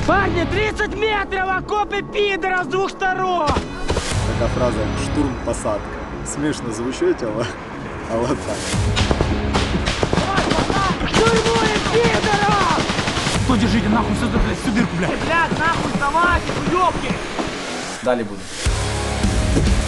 Парни, 30 метров, окопы пидоров с двух сторон! Така фраза «штурм-посадка». Смішно звучить, але так. Штурмуем пидоров! Кто держите нахуй всю дырку, блядь? Блядь, нахуй, давайте, уёбки! Далі буде.